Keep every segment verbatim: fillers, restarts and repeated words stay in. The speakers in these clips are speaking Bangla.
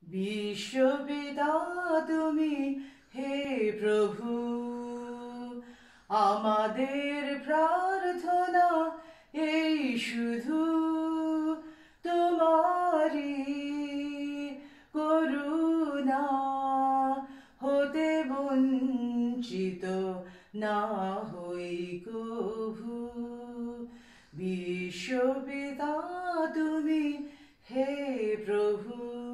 বিশ্বপিতা তুমি হে প্রভু, আমাদের প্রার্থনা এই শুধু তোমারি করুণা হতে বঞ্চিত না হই কভু। বিশ্বপিতা তুমি হে প্রভু।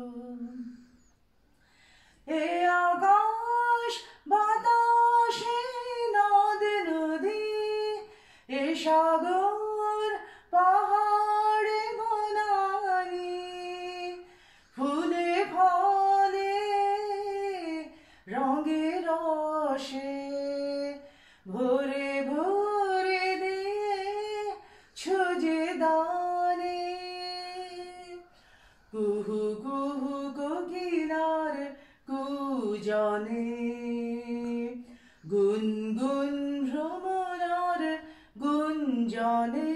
এ আকাশ বাতাসে নদ নদী, এ সাগর পাহাড়ে বনানি, ফুলে ফলে রঙে রসে ভরে ভরে দিয়েছো যে দানে। কুহু কুহু কোকিলার কুজনে, গুনগুন ভ্রমরার গুঞ্জনে,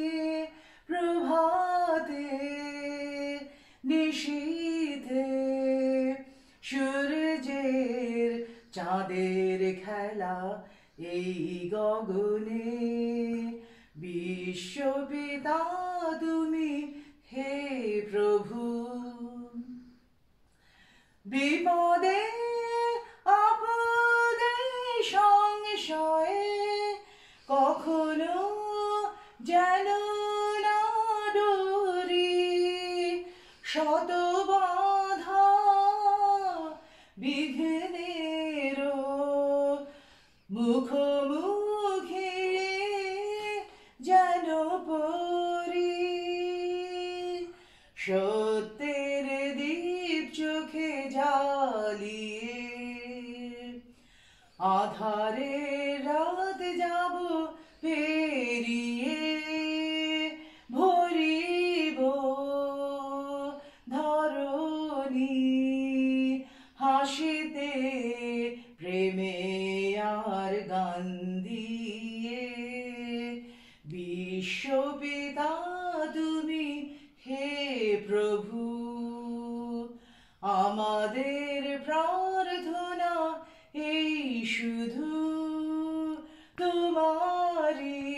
প্রভাতে নিশীথে সূর্যের চাঁদের খেলা এই গগনে। বিশ্বপিতা তুমি হে প্রভু। বিপদে আপদে সংশয়ে কখনো যেন না ডরি, শত বাধা বিঘ্নের মুখোমুখি যেন পড়ি, সত্যের দীপ চোখে জ্বালিয়ে আধারে রাত যাব পেরিয়ে, ভরিব ধরণী হাসিতে প্রেমে আর গান দিয়ে। বিশ্বপিতা তুমি হে প্রভু, আমাদের প্রার্থনা এই শুধু তোমারি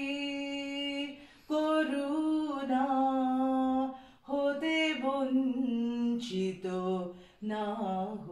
করুণা হতে বঞ্চিত না